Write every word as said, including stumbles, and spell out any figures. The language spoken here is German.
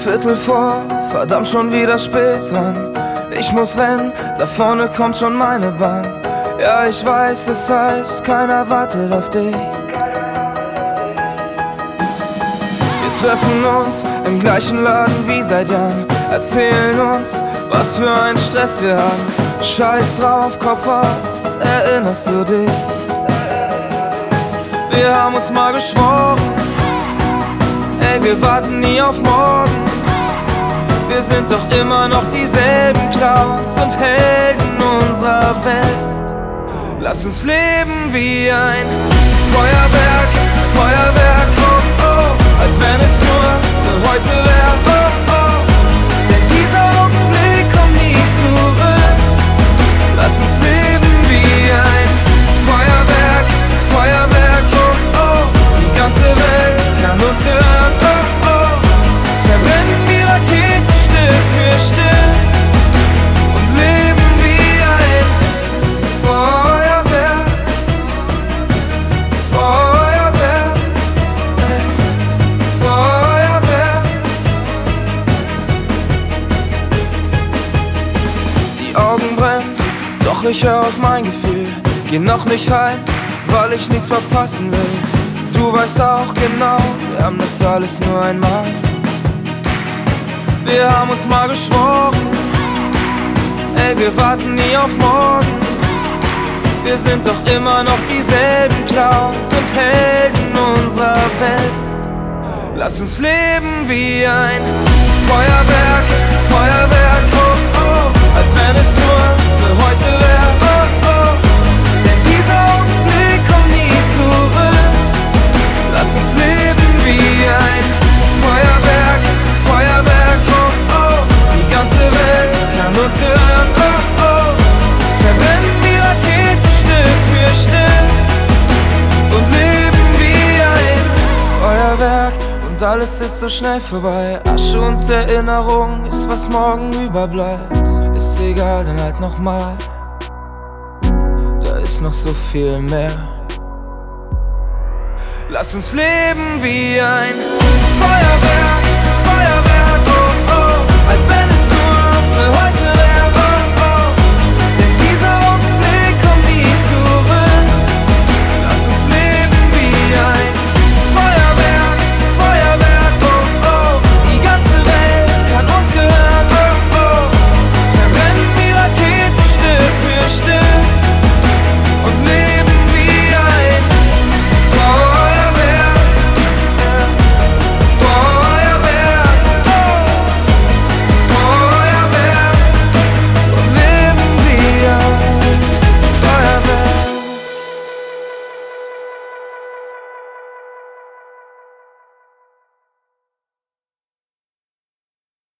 Viertel vor, verdammt schon wieder spät dran. Ich muss rennen, da vorne kommt schon meine Bahn. Ja, ich weiß, es heißt, keiner wartet auf dich. Wir treffen uns im gleichen Laden wie seit Jahren, erzählen uns, was für ein Stress wir haben. Scheiß drauf, Kopf aus, erinnerst du dich? Wir haben uns mal geschworen, ey, wir warten nie auf morgen. Wir sind doch immer noch dieselben Clowns und Helden unserer Welt. Lass uns leben wie ein Feuerwerk, Feuerwerk, oh oh, als wenn es nur für heute wäre, oh oh. Denn dieser Augenblick kommt nie zurück. Lass uns leben wie ein Feuerwerk, Feuerwerk, oh oh. Die ganze Welt kann uns gehören, oh oh. Verbrennen die Raketen Stück für Stück und leben wie ein Feuerwerk, Feuerwerk, Feuerwerk. Die Augen brennen, doch ich hör auf mein Gefühl. Geh noch nicht heim, weil ich nichts verpassen will. Du weißt auch genau, wir haben das alles nur einmal. Wir haben uns mal geschworen, ey, wir warten nie auf morgen. Wir sind doch immer noch dieselben Clowns und Helden unserer Welt. Lass uns leben wie ein Feuerwerk, Feuerwerk, oh oh, als wenn es nur für heute wäre, oh oh. Denn dieser Augenblick kommt nie zurück. Lass uns leben wie ein Feuerwerk, Feuerwerk, oh oh. Die ganze Welt kann uns gehören, oh oh. Verbrennen die Raketen Stück für Stück und leben wie ein Feuerwerk. Und alles ist so schnell vorbei. Asche und Erinnerung ist, was morgen überbleibt. Ist egal, dann halt nochmal. Da ist noch so viel mehr. Lass uns leben wie ein Feuerwerk, Feuerwerk.